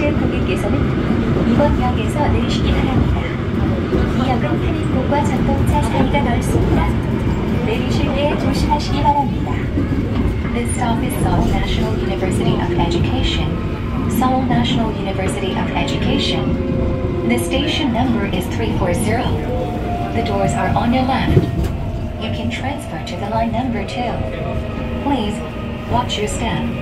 내리실 고객께서는 이번 역에서 내리시기 바랍니다. 이 역은 타민국과 전동차 사이가 넓습니다. 내리실 때 조심하시기 바랍니다. This stop is Seoul National University of Education. Seoul National University of Education. The station number is 340. The doors are on your left. You can transfer to the line number 2. Please watch your step.